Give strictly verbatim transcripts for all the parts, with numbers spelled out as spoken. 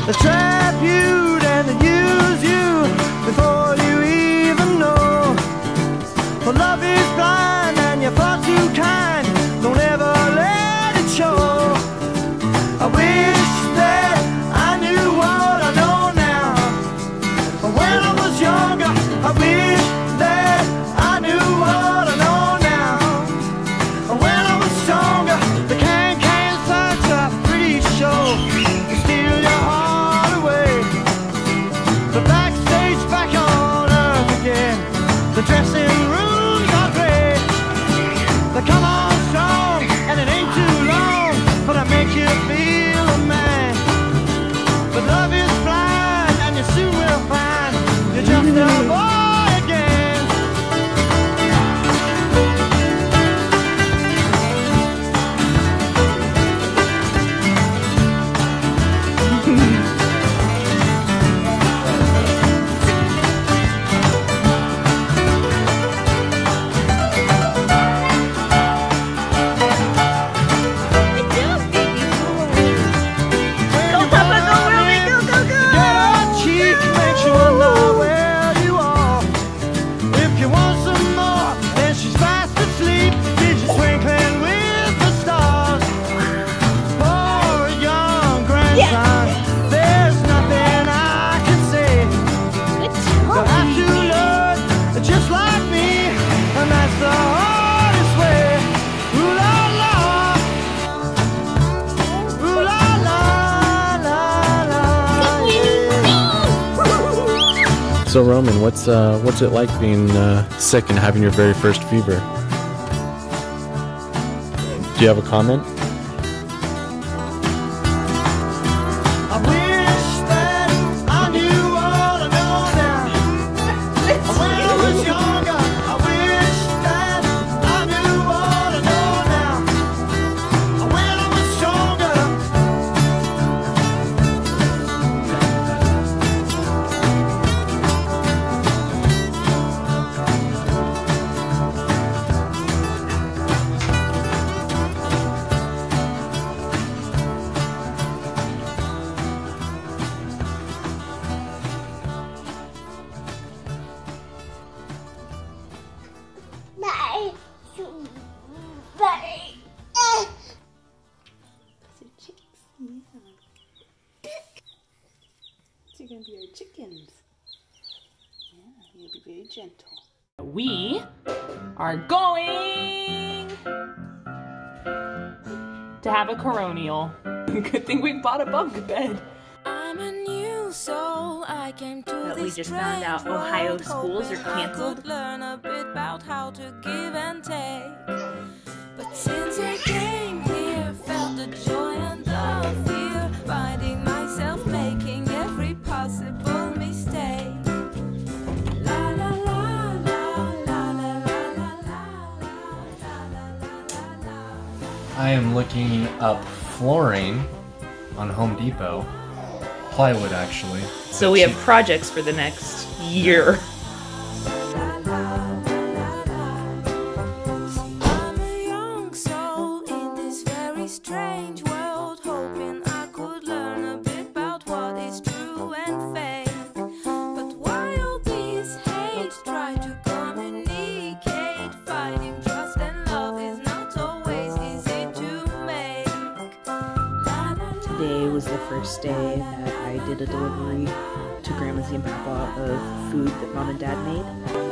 They trap you and they use you before you even know. For love is blind and you're far too kind. Don't ever let it show. I wish that I knew what I know now. When I was younger, I wish that I knew what I know now. When I was stronger, the can-can fights are pretty sure to steal your heart away. The backstage back on earth again. The dressing rooms are great. They come on strong and it ain't too long, but I make you feel a man. But love is blind and you soon will find you're just a boy again. Get a cheek makes you wonder where you are. If you want some more, then she's fast asleep. Did you twinkling with the stars? For a young grandson, there's nothing I can say. You'll have to learn just like me, and that's the hardest way. Ooh la la, ooh la la la la. So Roman, what's uh, what's it like being uh, sick and having your very first fever? Do you have a comment? I wish that I knew what I know now. When I was younger, I wish that I knew what I know now. When I was stronger. You're gonna be our chickens. Yeah, you'll be very gentle. We are going to have a coronial. Good thing we bought a bunk bed. I'm a new soul. I came to But we this just found out strange Ohio world, schools are hoping I canceled. could learn a bit about how to give and take. But since I came here, felt the joy and the fear, finding myself making every possible mistake. La la la la la la la la la la la. I am looking up flooring on Home Depot. Plywood, actually. So we have projects for the next year. I'm a young soul in this very strange world, hoping I could learn a bit about what is true and fake. But while these hates try to communicate, finding trust and love is not always easy to make. Today was the first day that I did a delivery to Grandma's and Papa of food that Mom and Dad made.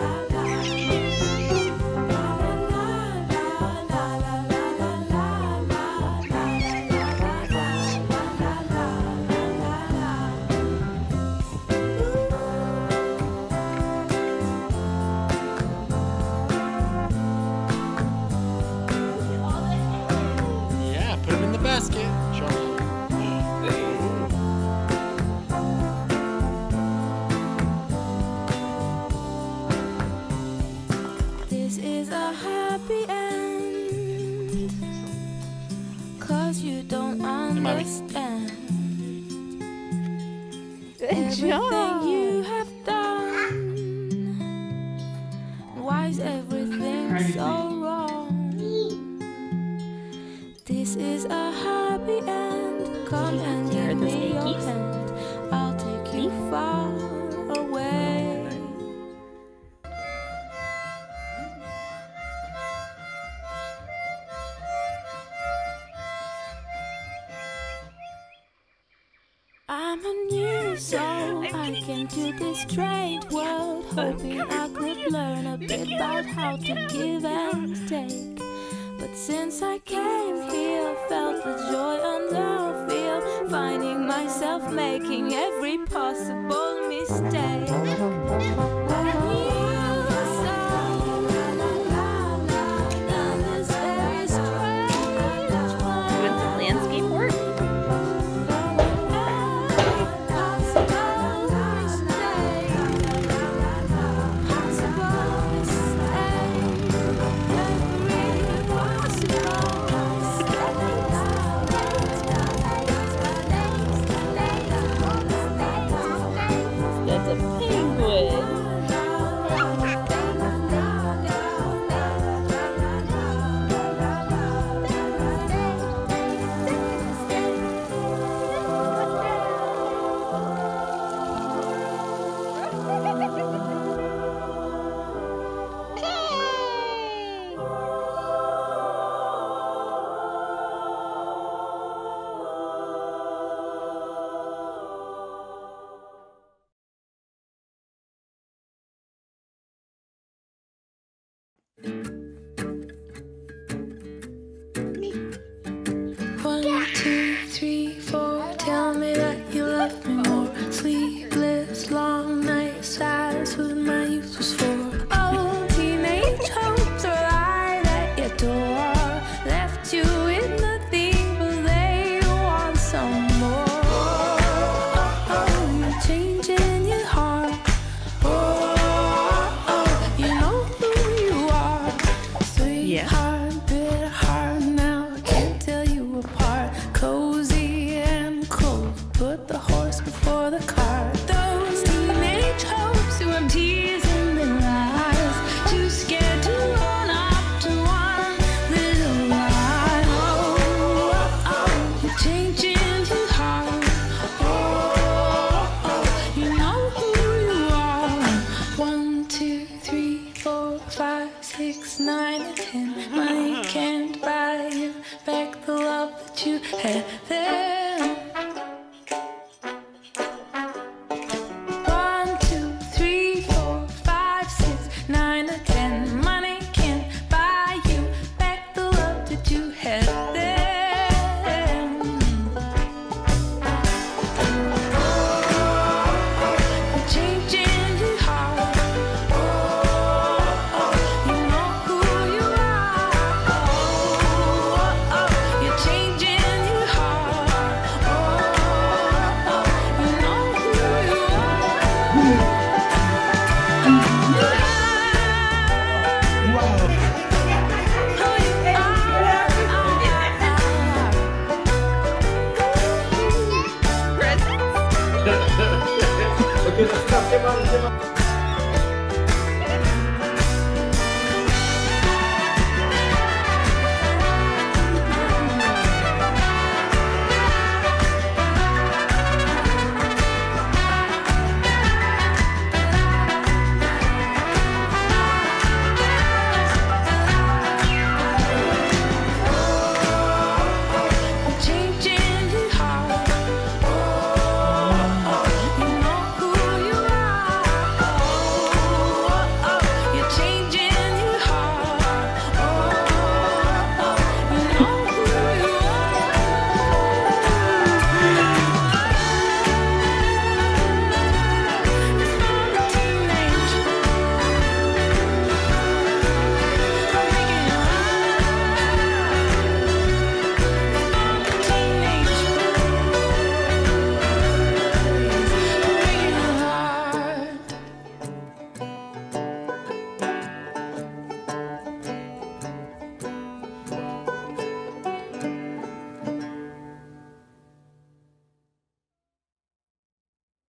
Yeah, put them in the basket. Show them. This is a happy end, 'cause you don't understand everything you have done. Why is everything so wrong? This is a happy end. Come and give me your hand. brand new soul. I came to this strange world hoping I could learn a bit about how to give and take. But since I came here, felt the joy and love feel, finding myself making every possible mistake. One, two, three, four. Tell me that you love me more. Sleepless, long nights, that's what my youth was for. Oh, teenage hopes are lied at your door. Left you with nothing, but they want some more. Oh, oh, you're changing your heart. Oh, oh, you know who you are. Sweetheart, bitter heart, now I can't tell you apart. Cozy and cold, put the horse before the cart. Those teenage hopes who have tears in their eyes, too scared to run up to one little lie. Oh, oh, oh, you're changing too hard. Oh, oh, you know who you are. One, two, three, four, five, six, nine, and ten. Money can't buy you back the love that you had then. One, two, three, four, five, six, nine, or ten. Money can't buy you back the love that you had then. You're changing your heart. Oh, oh, you know who you are. Oh, oh, you're changing your heart. Oh, oh, you know who you Okay, let's stop. Come on, come on.